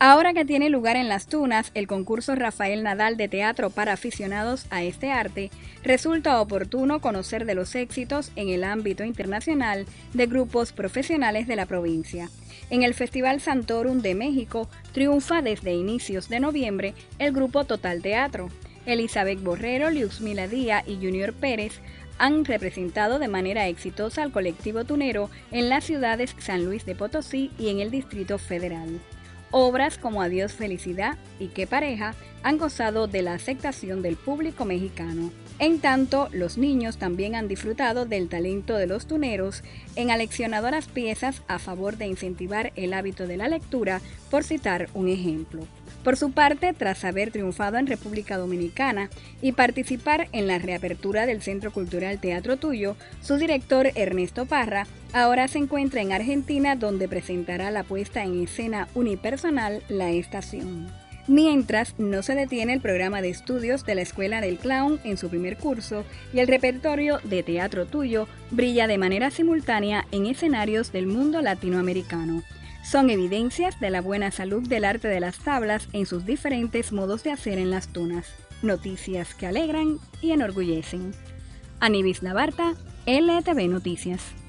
Ahora que tiene lugar en Las Tunas el concurso Rafael Nadal de teatro para aficionados a este arte, resulta oportuno conocer de los éxitos en el ámbito internacional de grupos profesionales de la provincia. En el Festival Santorum de México triunfa desde inicios de noviembre el grupo Total Teatro. Elizabeth Borrero, Liuzmila Díaz y Junior Pérez han representado de manera exitosa al colectivo tunero en las ciudades San Luis de Potosí y en el Distrito Federal. Obras como Adiós Felicidad y Qué Pareja han gozado de la aceptación del público mexicano. En tanto, los niños también han disfrutado del talento de los tuneros en aleccionadoras piezas a favor de incentivar el hábito de la lectura, por citar un ejemplo. Por su parte, tras haber triunfado en República Dominicana y participar en la reapertura del Centro Cultural Teatro Tuyo, su director Ernesto Parra ahora se encuentra en Argentina, donde presentará la puesta en escena unipersonal La Estación. Mientras, no se detiene el programa de estudios de la Escuela del Clown en su primer curso y el repertorio de Teatro Tuyo brilla de manera simultánea en escenarios del mundo latinoamericano. Son evidencias de la buena salud del arte de las tablas en sus diferentes modos de hacer en Las Tunas. Noticias que alegran y enorgullecen. Anivis Navarta, LTV Noticias.